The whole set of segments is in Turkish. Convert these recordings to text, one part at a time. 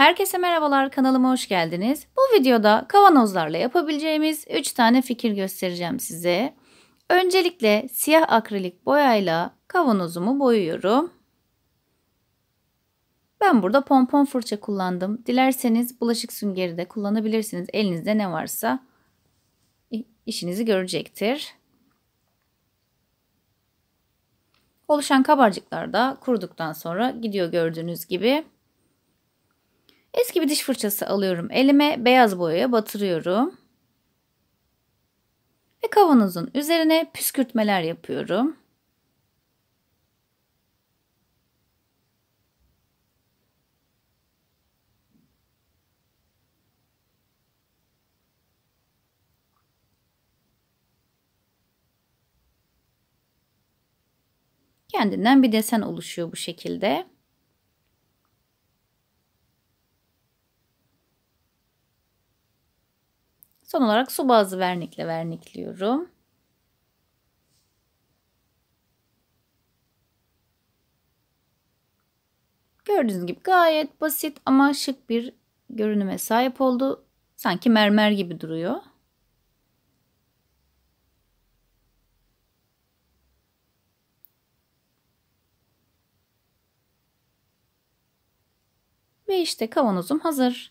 Herkese merhabalar, kanalıma hoş geldiniz. Bu videoda kavanozlarla yapabileceğimiz 3 tane fikir göstereceğim size. Öncelikle siyah akrilik boyayla kavanozumu boyuyorum. Ben burada pompon fırça kullandım. Dilerseniz bulaşık süngeri de kullanabilirsiniz. Elinizde ne varsa işinizi görecektir. Oluşan kabarcıklar da kuruduktan sonra gidiyor gördüğünüz gibi. Eski bir diş fırçası alıyorum elime, beyaz boyaya batırıyorum. Ve kavanozun üzerine püskürtmeler yapıyorum. Kendinden bir desen oluşuyor bu şekilde. Son olarak su bazlı vernikle vernikliyorum. Gördüğünüz gibi gayet basit ama şık bir görünüme sahip oldu. Sanki mermer gibi duruyor. Ve işte kavanozum hazır.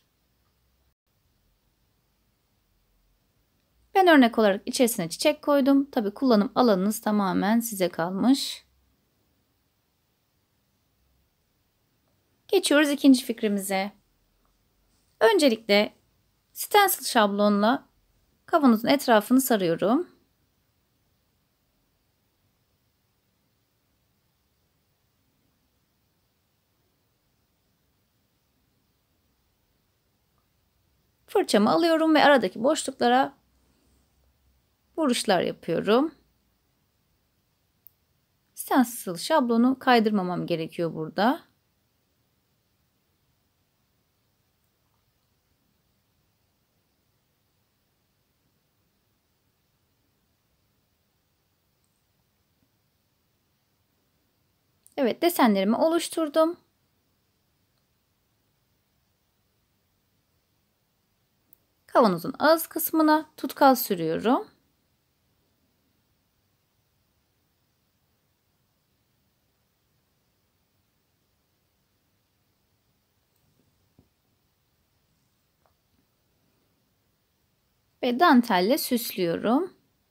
Ben örnek olarak içerisine çiçek koydum. Tabii kullanım alanınız tamamen size kalmış. Geçiyoruz ikinci fikrimize. Öncelikle stencil şablonla kavanozun etrafını sarıyorum. Fırçamı alıyorum ve aradaki boşluklara vuruşlar yapıyorum. Stencil şablonu kaydırmamam gerekiyor burada. Evet, desenlerimi oluşturdum. Kavanozun ağız kısmına tutkal sürüyorum. Ve dantelle süslüyorum.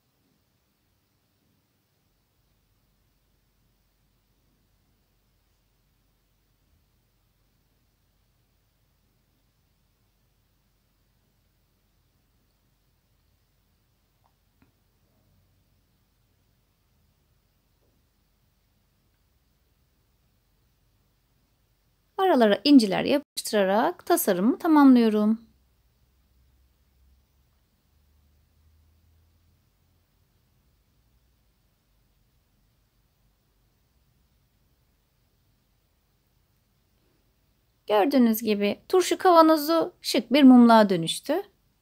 Aralara inciler yapıştırarak tasarımı tamamlıyorum. Gördüğünüz gibi turşu kavanozu şık bir mumluğa dönüştü.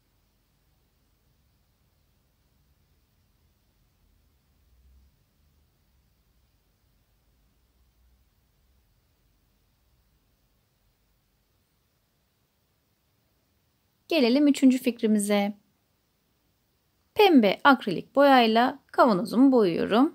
Gelelim üçüncü fikrimize. Pembe akrilik boyayla kavanozumu boyuyorum.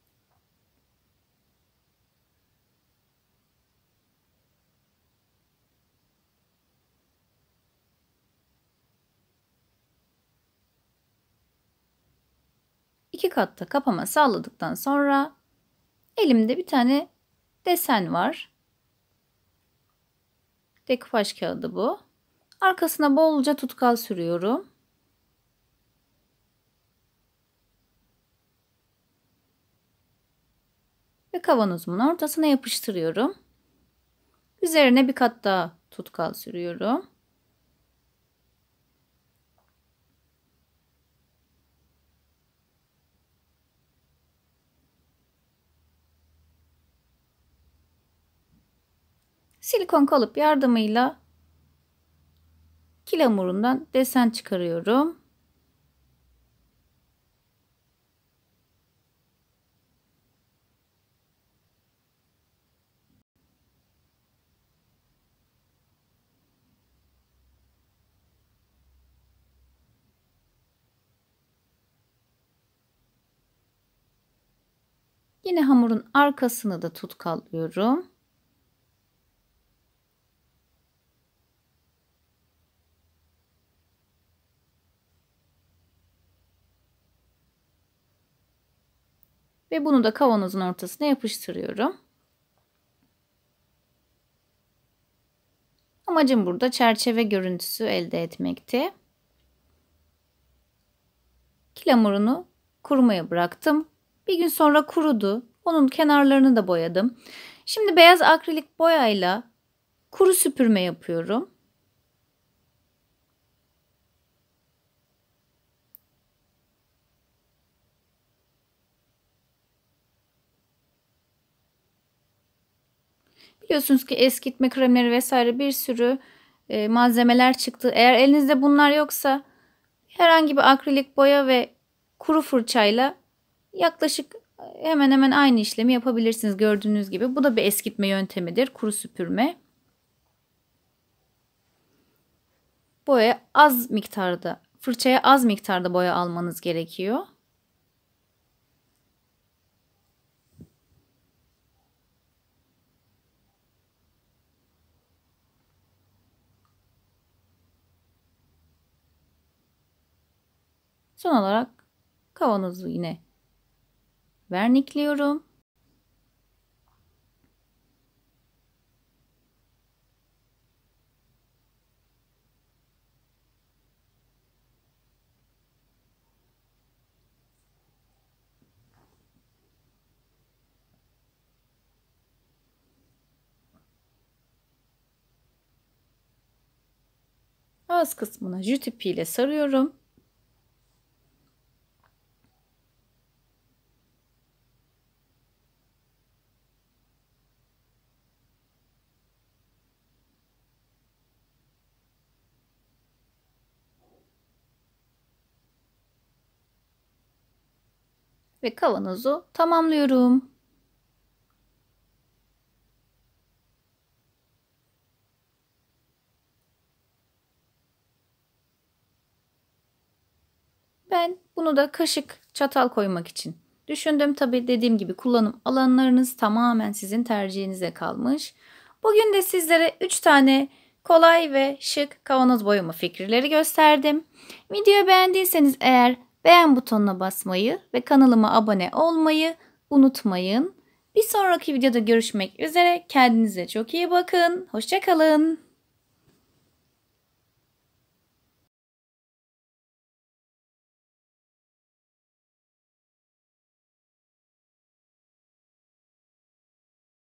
İki katta kapama sağladıktan sonra elimde bir tane desen var. Dekupaj kağıdı bu. Arkasına bolca tutkal sürüyorum. Ve kavanozumun ortasına yapıştırıyorum. Üzerine bir kat daha tutkal sürüyorum. Silikon kalıp yardımıyla kil hamurundan desen çıkarıyorum. Yine hamurun arkasını da tutkallıyorum. Ve bunu da kavanozun ortasına yapıştırıyorum. Amacım burada çerçeve görüntüsü elde etmekti. Kil hamurunu kurumaya bıraktım. Bir gün sonra kurudu. Onun kenarlarını da boyadım. Şimdi beyaz akrilik boyayla kuru süpürme yapıyorum. Biliyorsunuz ki eskitme kremleri vesaire bir sürü malzemeler çıktı. Eğer elinizde bunlar yoksa herhangi bir akrilik boya ve kuru fırçayla yaklaşık hemen hemen aynı işlemi yapabilirsiniz gördüğünüz gibi. Bu da bir eskitme yöntemidir, kuru süpürme. Boya az miktarda, fırçaya az miktarda boya almanız gerekiyor. Son olarak kavanozu yine vernikliyorum. Ağız kısmına jüt ipiyle sarıyorum. Ve kavanozu tamamlıyorum. Ben bunu da kaşık, çatal koymak için düşündüm. Tabii dediğim gibi kullanım alanlarınız tamamen sizin tercihinize kalmış. Bugün de sizlere 3 tane kolay ve şık kavanoz boyama fikirleri gösterdim. Videoyu beğendiyseniz eğer beğen butonuna basmayı ve kanalıma abone olmayı unutmayın. Bir sonraki videoda görüşmek üzere. Kendinize çok iyi bakın. Hoşça kalın.